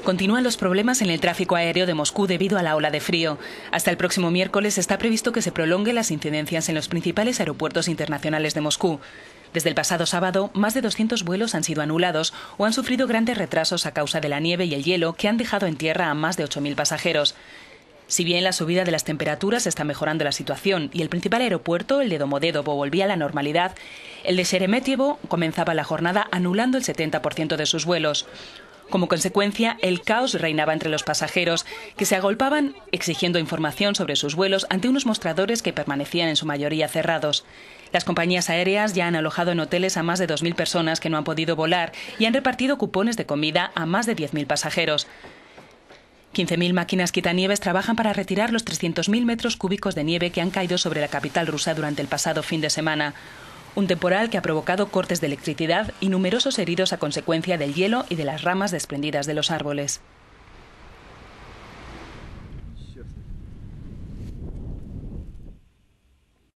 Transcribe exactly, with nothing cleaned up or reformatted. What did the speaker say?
Continúan los problemas en el tráfico aéreo de Moscú debido a la ola de frío. Hasta el próximo miércoles está previsto que se prolonguen las incidencias en los principales aeropuertos internacionales de Moscú. Desde el pasado sábado, más de doscientos vuelos han sido anulados o han sufrido grandes retrasos a causa de la nieve y el hielo que han dejado en tierra a más de ocho mil pasajeros. Si bien la subida de las temperaturas está mejorando la situación y el principal aeropuerto, el de Domodedovo, volvía a la normalidad, el de Sheremetyevo comenzaba la jornada anulando el setenta por ciento de sus vuelos. Como consecuencia, el caos reinaba entre los pasajeros, que se agolpaban exigiendo información sobre sus vuelos ante unos mostradores que permanecían en su mayoría cerrados. Las compañías aéreas ya han alojado en hoteles a más de dos mil personas que no han podido volar y han repartido cupones de comida a más de diez mil pasajeros. quince mil máquinas quitanieves trabajan para retirar los trescientos mil metros cúbicos de nieve que han caído sobre la capital rusa durante el pasado fin de semana. Un temporal que ha provocado cortes de electricidad y numerosos heridos a consecuencia del hielo y de las ramas desprendidas de los árboles.